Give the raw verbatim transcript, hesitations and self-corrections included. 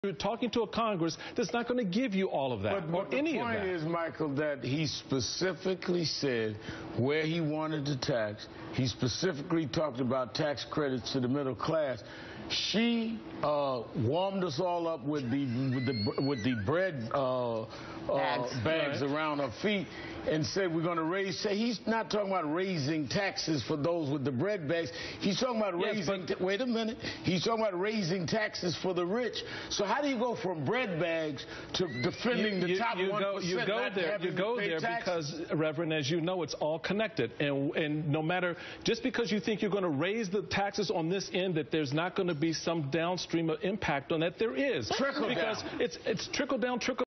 You're talking to a Congress that's not going to give you all of that, but, or but any of that. The point is, Michael, that he specifically said where he wanted to tax. He specifically talked about tax credits to the middle class. She uh, warmed us all up with the with the with the bread uh, bags, uh, bags right. around her feet, and said we're going to raise. Say he's not talking about raising taxes for those with the bread bags. He's talking about yes, raising. But, wait a minute. He's talking about raising taxes for the rich. So how do you go from bread bags to defending you, the you, top you one percent? You go there. You go there because, Reverend, as you know, it's all connected, and and no matter just because you think you're going to raise the taxes on this end, that there's not going to be some downstream impact on that. There is trickle because down. it's it's trickle down, trickle.